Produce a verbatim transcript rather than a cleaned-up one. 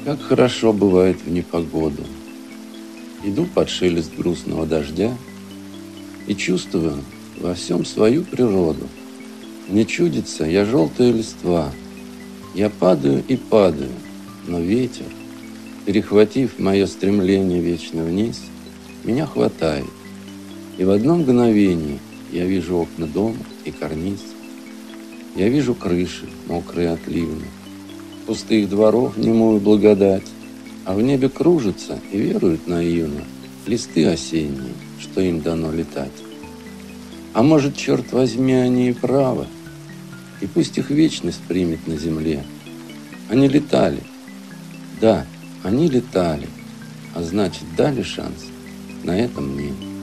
Как хорошо бывает в непогоду. Иду под шелест грустного дождя и чувствую во всем свою природу. Мне чудится, я желтая листва. Я падаю и падаю, но ветер, перехватив мое стремление вечно вниз, меня хватает. И в одно мгновение я вижу окна дома и карниз. Я вижу крыши, мокрые от ливня, пустых дворов немую благодать, а в небе кружатся и веруют наивно листы осенние, что им дано летать. А может, черт возьми, они и правы, и пусть их вечность примет на земле. Они летали, да, они летали, а значит, дали шанс на этом мне.